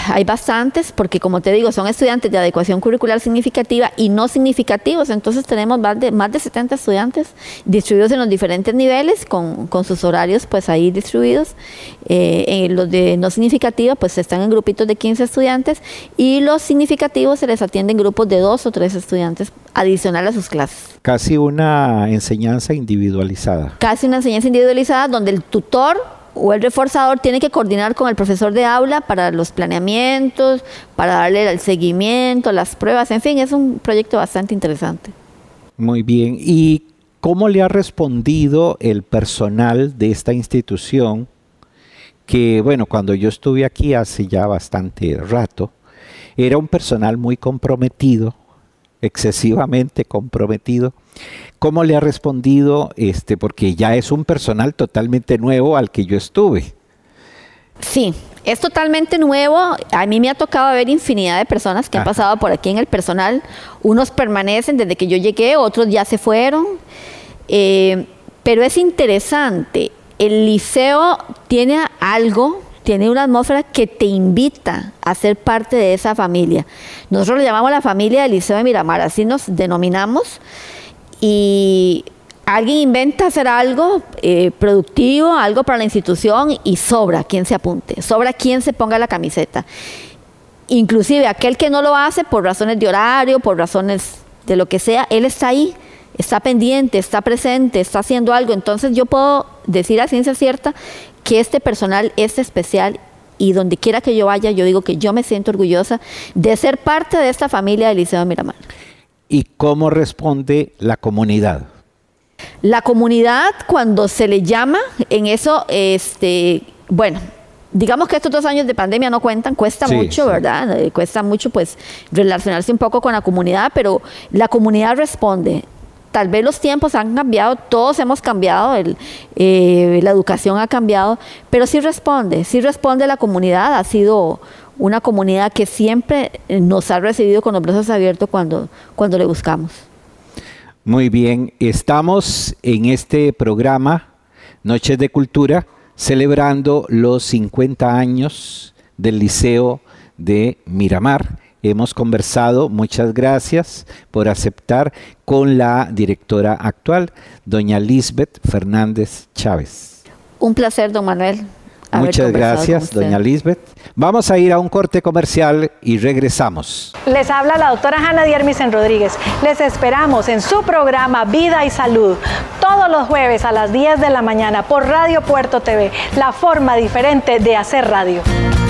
hay bastantes, porque como te digo, son estudiantes de adecuación curricular significativa y no significativos, entonces tenemos más de 70 estudiantes distribuidos en los diferentes niveles, con sus horarios pues ahí distribuidos. Los de no significativa pues están en grupitos de 15 estudiantes, y los significativos se les atiende en grupos de 2 o 3 estudiantes adicional a sus clases. Casi una enseñanza individualizada. Casi una enseñanza individualizada donde el tutor o el reforzador tiene que coordinar con el profesor de aula para los planeamientos, para darle el seguimiento, las pruebas, en fin, es un proyecto bastante interesante. Muy bien. ¿Y cómo le ha respondido el personal de esta institución? Que, bueno, cuando yo estuve aquí hace ya bastante rato, era un personal muy comprometido, excesivamente comprometido. ¿Cómo le ha respondido? Porque ya es un personal totalmente nuevo al que yo estuve. Sí, es totalmente nuevo. A mí me ha tocado ver infinidad de personas que han pasado por aquí en el personal. Unos permanecen desde que yo llegué, otros ya se fueron. Pero es interesante. El liceo tiene algo, tiene una atmósfera que te invita a ser parte de esa familia. Nosotros le llamamos la familia del Liceo de Miramar, así nos denominamos. Y alguien inventa hacer algo productivo, algo para la institución, y sobra quien se apunte, sobra quien se ponga la camiseta. Inclusive aquel que no lo hace por razones de horario, por razones de lo que sea, él está ahí, está pendiente, está presente, está haciendo algo. Entonces yo puedo decir a ciencia cierta que este personal es especial, y donde quiera que yo vaya, yo digo que yo me siento orgullosa de ser parte de esta familia del Liceo de Miramar. ¿Y cómo responde la comunidad? La comunidad, cuando se le llama en eso, bueno, digamos que estos 2 años de pandemia no cuentan, cuesta mucho, ¿verdad? Cuesta mucho pues relacionarse un poco con la comunidad, pero la comunidad responde. Tal vez los tiempos han cambiado, todos hemos cambiado, la educación ha cambiado, pero sí responde la comunidad. Ha sido una comunidad que siempre nos ha recibido con los brazos abiertos cuando le buscamos. Muy bien, estamos en este programa Noches de Cultura celebrando los 50 años del Liceo de Miramar. Hemos conversado, muchas gracias por aceptar, con la directora actual, doña Lisbeth Fernández Chávez. Un placer, don Manuel. Muchas gracias, doña Lisbeth. Vamos a ir a un corte comercial y regresamos. Les habla la doctora Hanna Diermisen Rodríguez. Les esperamos en su programa Vida y Salud, todos los jueves a las 10 de la mañana por Radio Puerto TV, la forma diferente de hacer radio.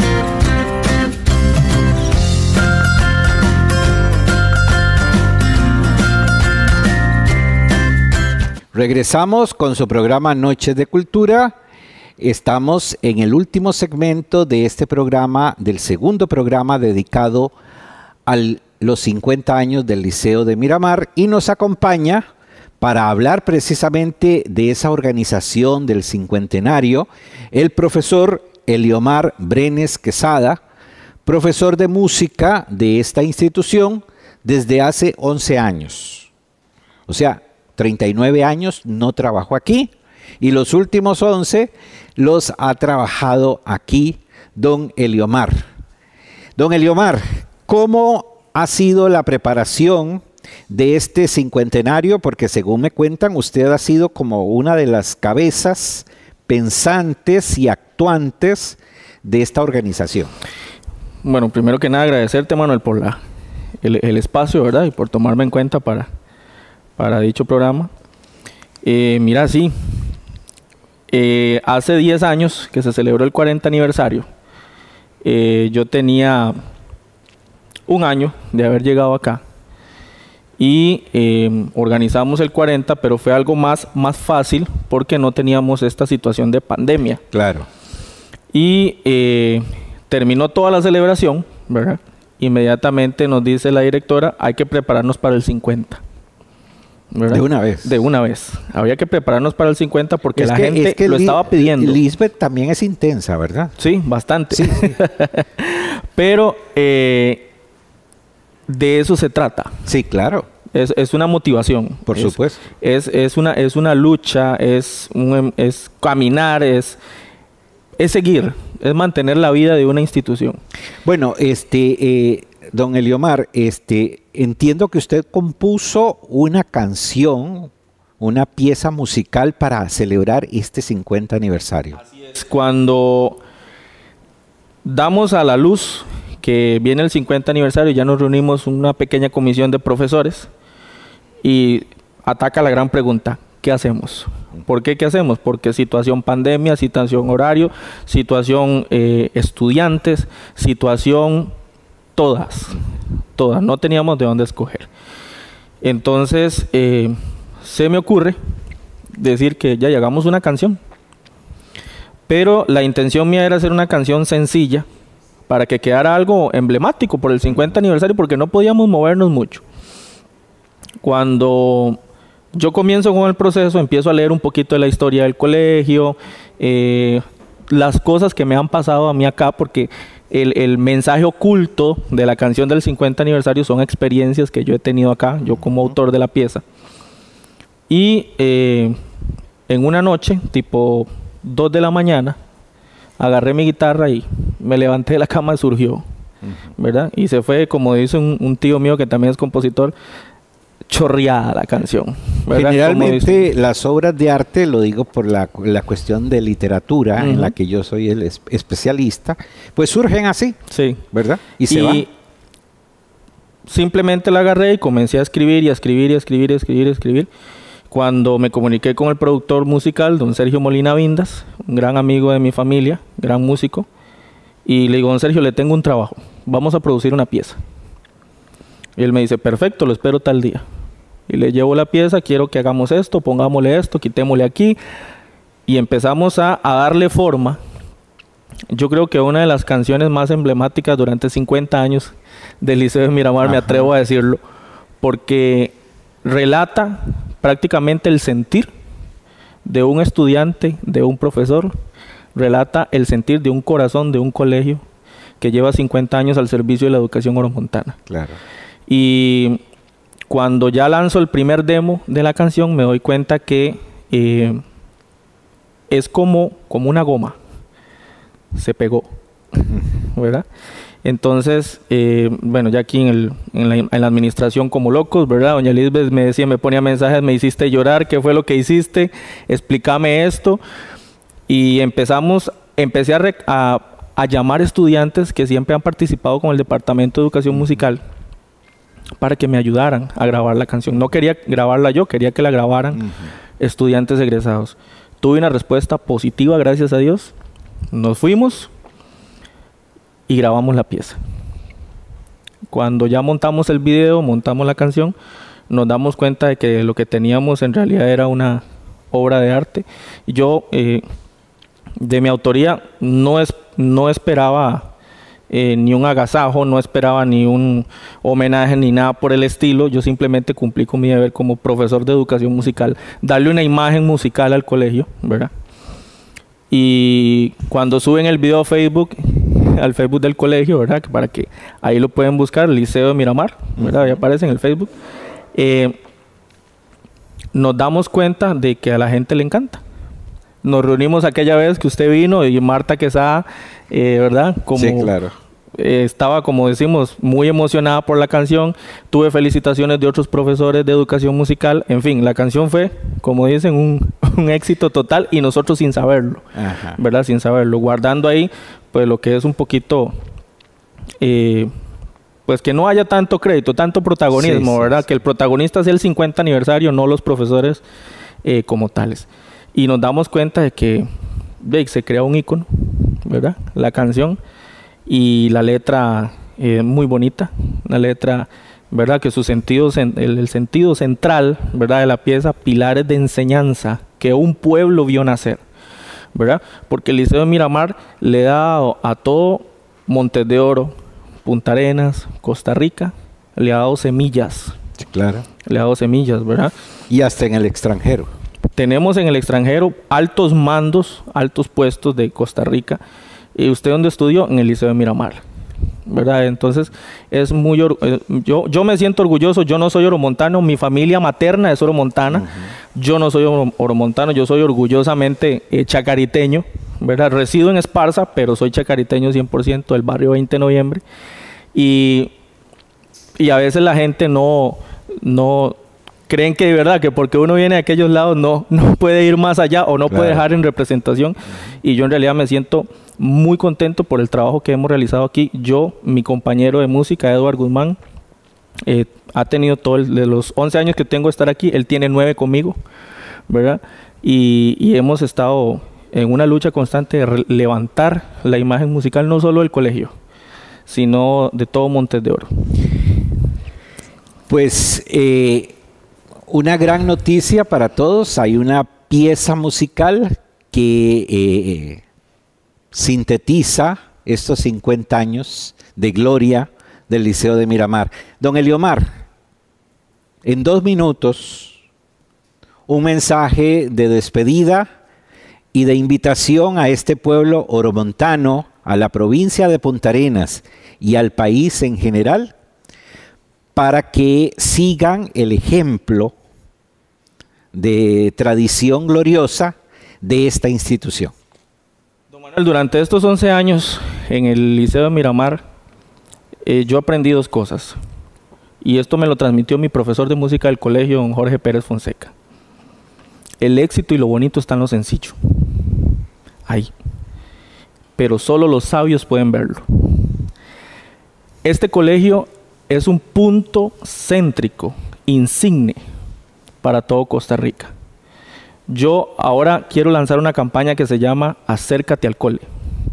Regresamos con su programa Noches de Cultura. Estamos en el último segmento de este programa, del segundo programa dedicado a los 50 años del Liceo de Miramar, y nos acompaña para hablar precisamente de esa organización del cincuentenario el profesor Eliomar Brenes Quesada, profesor de música de esta institución desde hace 11 años. O sea, 39 años no trabajó aquí, y los últimos 11 los ha trabajado aquí don Eliomar. Don Eliomar, ¿cómo ha sido la preparación de este cincuentenario? Porque según me cuentan, usted ha sido como una de las cabezas pensantes y actuantes de esta organización. Bueno, primero que nada agradecerte, Manuel, por el espacio, ¿verdad? Y por tomarme en cuenta para dicho programa. Mira, sí, hace 10 años que se celebró el 40 aniversario, yo tenía 1 año de haber llegado acá y organizamos el 40, pero fue algo más fácil porque no teníamos esta situación de pandemia. Claro. Y terminó toda la celebración, ¿verdad? Inmediatamente nos dice la directora, hay que prepararnos para el 50. ¿verdad? De una vez. De una vez. Había que prepararnos para el 50 porque la gente lo estaba pidiendo. Lisbeth también es intensa, ¿verdad? Sí, bastante. Sí. Pero de eso se trata. Sí, claro. Es una motivación. Por supuesto. Es una lucha, es caminar, es seguir. es mantener la vida de una institución. Bueno, don Eliomar, entiendo que usted compuso una canción, una pieza musical para celebrar este 50 aniversario. Así es. Cuando damos a la luz que viene el 50 aniversario, ya nos reunimos una pequeña comisión de profesores y ataca la gran pregunta: ¿qué hacemos? ¿Por qué? ¿Qué hacemos? Porque situación pandemia, situación horario, situación estudiantes, situación todas, no teníamos de dónde escoger. Entonces se me ocurre decir que ya hagamos una canción, pero la intención mía era hacer una canción sencilla para que quedara algo emblemático por el 50 aniversario, porque no podíamos movernos mucho. Cuando yo comienzo con el proceso, empiezo a leer un poquito de la historia del colegio, las cosas que me han pasado a mí acá, porque el mensaje oculto de la canción del 50 aniversario son experiencias que yo he tenido acá, yo como autor de la pieza. Y en una noche, tipo 2 de la mañana, agarré mi guitarra y me levanté de la cama y surgió, ¿verdad? Y se fue, como dice un tío mío que también es compositor, chorreada la canción, ¿verdad? Generalmente las obras de arte, lo digo por la cuestión de literatura, en la que yo soy el especialista, pues surgen así, sí, ¿verdad? Y se van. Simplemente la agarré y comencé a escribir y a escribir y a escribir y a escribir y a escribir. Cuando me comuniqué con el productor musical, don Sergio Molina Vindas, un gran amigo de mi familia, gran músico, y le digo: don Sergio, le tengo un trabajo, vamos a producir una pieza. Y él me dice: perfecto, lo espero tal día. Y le llevo la pieza: quiero que hagamos esto, pongámosle esto, quitémosle aquí. Y empezamos a darle forma. Yo creo que una de las canciones más emblemáticas durante 50 años del Liceo de Miramar, me atrevo a decirlo, porque relata prácticamente el sentir de un estudiante, de un profesor, relata el sentir de un corazón, de un colegio que lleva 50 años al servicio de la educación oromontana. Claro. Y cuando ya lanzo el primer demo de la canción, me doy cuenta que es como una goma, se pegó, ¿verdad? Entonces, bueno, ya aquí en la administración como locos, ¿verdad? Doña Lisbeth me decía, me ponía mensajes: me hiciste llorar, ¿qué fue lo que hiciste? Explícame esto. Y empecé a llamar estudiantes que siempre han participado con el Departamento de Educación Musical para que me ayudaran a grabar la canción. No quería grabarla yo, quería que la grabaran estudiantes egresados. Tuve una respuesta positiva, gracias a Dios. Nos fuimos y grabamos la pieza. Cuando ya montamos el video, montamos la canción, nos damos cuenta de que lo que teníamos en realidad era una obra de arte. Yo, de mi autoría, no esperaba ni un agasajo, no esperaba ni un homenaje ni nada por el estilo. Yo simplemente cumplí con mi deber como profesor de educación musical, darle una imagen musical al colegio, ¿verdad? Y cuando suben el video a Facebook, al Facebook del colegio, ¿verdad? Para que ahí lo pueden buscar, Liceo de Miramar, ¿verdad? Ahí aparece en el Facebook. Nos damos cuenta de que a la gente le encanta. Nos reunimos aquella vez que usted vino y Marta Quesada, ¿verdad? Sí, claro. Estaba, como decimos, muy emocionada por la canción. Tuve felicitaciones de otros profesores de educación musical. En fin, la canción fue, como dicen, un éxito total, y nosotros sin saberlo, ¿verdad? Sin saberlo, guardando ahí pues lo que es un poquito, pues que no haya tanto crédito, tanto protagonismo, ¿verdad? Que el protagonista sea el 50 aniversario, no los profesores como tales. Y nos damos cuenta de que se crea un ícono, ¿verdad? La canción. Y la letra muy bonita, una letra, ¿verdad? Que su sentido, el sentido central, ¿verdad? De la pieza, pilares de enseñanza que un pueblo vio nacer, ¿verdad? Porque el Liceo de Miramar le da a todo Montes de Oro, Punta Arenas, Costa Rica, le ha dado semillas. Sí, claro. Le ha dado semillas, ¿verdad? Y hasta en el extranjero. Tenemos en el extranjero altos mandos, altos puestos de Costa Rica. ¿Y usted dónde estudió? En el Liceo de Miramar, ¿verdad? Entonces, es muy yo me siento orgulloso. Yo no soy oromontano, mi familia materna es oromontana. Yo no soy oromontano, yo soy orgullosamente chacariteño, ¿verdad? Resido en Esparza, pero soy chacariteño 100% del barrio 20 de noviembre. Y a veces la gente no creen que de verdad que porque uno viene de aquellos lados no puede ir más allá o no puede dejar en representación. Y yo en realidad me siento muy contento por el trabajo que hemos realizado aquí. Yo, mi compañero de música, Eduard Guzmán, ha tenido de los 11 años que tengo de estar aquí, él tiene 9 conmigo, ¿verdad? Y hemos estado en una lucha constante de levantar la imagen musical no solo del colegio, sino de todo Montes de Oro. Pues una gran noticia para todos. Hay una pieza musical que sintetiza estos 50 años de gloria del Liceo de Miramar. Don Eliomar, en 2 minutos, un mensaje de despedida y de invitación a este pueblo oromontano, a la provincia de Punta Arenas y al país en general, para que sigan el ejemplo de tradición gloriosa de esta institución. Don Manuel, durante estos 11 años en el Liceo de Miramar, yo aprendí 2 cosas. Y esto me lo transmitió mi profesor de música del colegio, don Jorge Pérez Fonseca. El éxito y lo bonito está en lo sencillo. Ahí. Pero solo los sabios pueden verlo. Este colegio es un punto céntrico, insigne, para todo Costa Rica. Yo ahora quiero lanzar una campaña que se llama Acércate al Cole.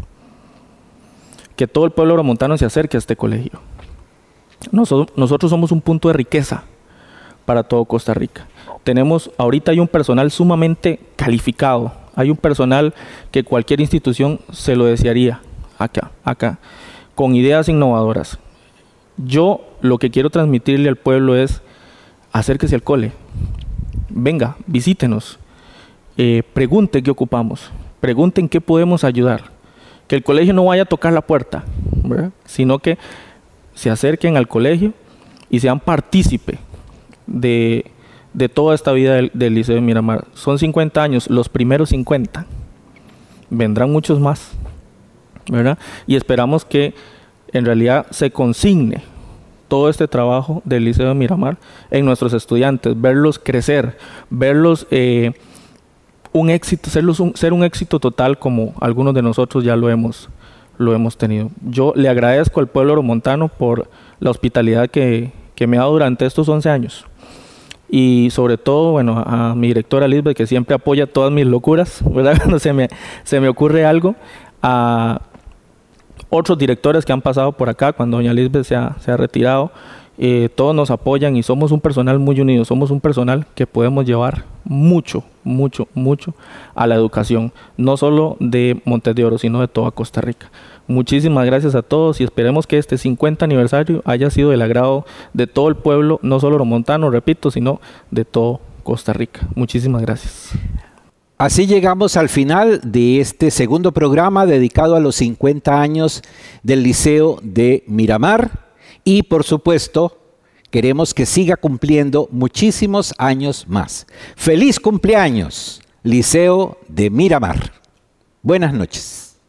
Que todo el pueblo oromontano se acerque a este colegio. Nosotros somos un punto de riqueza para todo Costa Rica. Ahorita hay un personal sumamente calificado. Hay un personal que cualquier institución se lo desearía acá, con ideas innovadoras. Yo lo que quiero transmitirle al pueblo es: acérquese al cole, venga, visítenos, pregunte qué ocupamos, pregunten qué podemos ayudar. Que el colegio no vaya a tocar la puerta, ¿verdad? Sino que se acerquen al colegio y sean partícipe de toda esta vida del Liceo de Miramar. Son 50 años, los primeros 50. Vendrán muchos más, ¿verdad? Y esperamos que en realidad se consigne todo este trabajo del Liceo de Miramar en nuestros estudiantes, verlos crecer, verlos un éxito, ser un éxito total como algunos de nosotros ya lo hemos tenido. Yo le agradezco al pueblo oromontano por la hospitalidad que me ha dado durante estos 11 años. Y sobre todo, bueno, a mi directora Lisbeth, que siempre apoya todas mis locuras, ¿verdad? Cuando se me ocurre algo. A otros directores que han pasado por acá, cuando doña Lisbeth se ha retirado, todos nos apoyan y somos un personal muy unido, somos un personal que podemos llevar mucho a la educación, no solo de Montes de Oro, sino de toda Costa Rica. Muchísimas gracias a todos y esperemos que este 50 aniversario haya sido del agrado de todo el pueblo, no solo oromontano, repito, sino de todo Costa Rica. Muchísimas gracias. Así llegamos al final de este segundo programa dedicado a los 50 años del Liceo de Miramar. Y por supuesto, queremos que siga cumpliendo muchísimos años más. ¡Feliz cumpleaños, Liceo de Miramar! Buenas noches.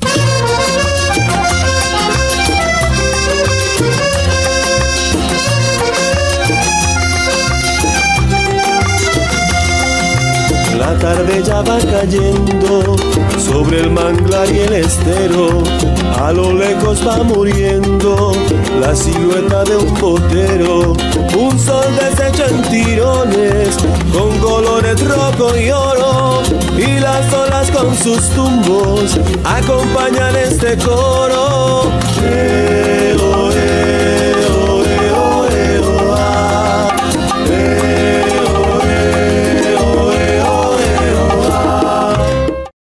La tarde ya va cayendo sobre el manglar y el estero. A lo lejos va muriendo la silueta de un botero. Un sol deshecho en tirones con colores rojo y oro. Y las olas con sus tumbos acompañan este coro.